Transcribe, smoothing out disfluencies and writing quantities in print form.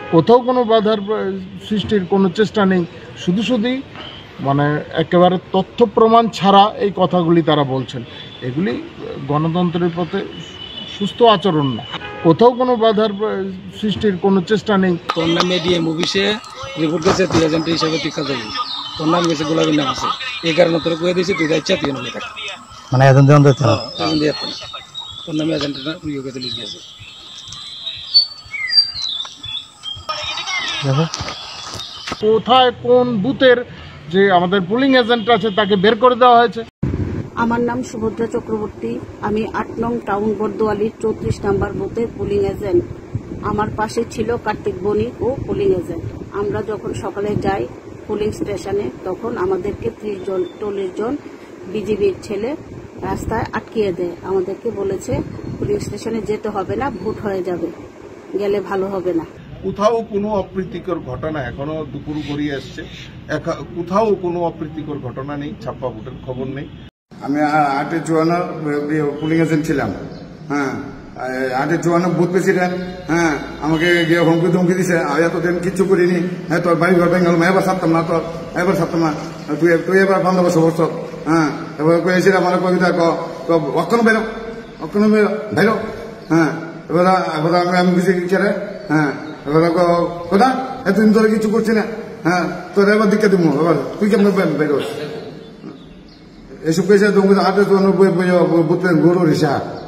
কোথাও কোনো বাধার সৃষ্টির কোনো চেষ্টা নেই, শুধু শুধুই মানে একেবারে তথ্য প্রমাণ ছাড়া এই কথাগুলি তারা বলছেন। এগুলি গণতন্ত্রের পথে সুস্থ আচরণ না। কোথাও কোনো বাধার সৃষ্টির কোনো চেষ্টা নেই। তোর নামে দিয়ে মুভিসে রিপোর্ট করেছে তুই এজেন্ট হিসাবে টিকা যাবি, তোর নাম গেছে গোলাপীর নাম আছে, এই কারণে তোর কয়ে দিয়েছে তুই ইচ্ছা তুই নামে থাক, মানে এজেন্ট দিয়ে তোর নামে এজেন্টটা ইয়ে করে লিখে দিয়েছে। কোথায় কোন বুথের যে আমাদের পুলিং এজেন্ট আছে তাকে বের করে দেওয়া হয়েছে। আমার নাম সুভদ্রা চক্রবর্তী, আমি ৮ নং টাউন বর্দোয়ালির ৩৪ নম্বর বুথের পুলিং এজেন্ট। আমার পাশে ছিল কার্তিক বণিক ও পুলিং এজেন্ট। আমরা যখন সকালে যাই পুলিং স্টেশনে তখন আমাদেরকে ৩০ জন বিজিবির ছেলে রাস্তায় আটকিয়ে দেয়। আমাদেরকে বলেছে পুলিং স্টেশনে যেতে হবে না, ভোট হয়ে যাবে, গেলে ভালো হবে না। কোথাও কোনো অপ্রীতিকর ঘটনা এখনো দুপুর গড়িয়ে আসছে, কোথাও কোনো অপ্রীতিকর ঘটনা নেই, ছাপ্পা ভোটের খবর নেই। আমি 8-54 পুলিং এজেন্ট ছিলাম। হ্যাঁ, 8-54 বুথ প্রেসিডেন্ট। হ্যাঁ, আমাকে গিয়ে হুমকি ধমকি দিছে, এতদিন কিচ্ছু করিনি। হ্যাঁ, তোর বাড়ি ঘর ভেঙে গেল, এবার ছাড়তাম না, এবার ছাড়তাম না, তুই এবার বান্ধব সবর। হ্যাঁ, এবার কয়েছিলাম আমার কবিতা অক্ষণ বেরো, অক্ষণ বেরো। হ্যাঁ, এবার আমি কিছু ছেড়ে। হ্যাঁ, এবার কোথা এতদিন ধরে কিছু করছি না। হ্যাঁ, তোর এবার দিকে দিব, এবার তুই কেমন বেরোস এসব পেয়েছে। 8-54 বুথ গরু রিসা।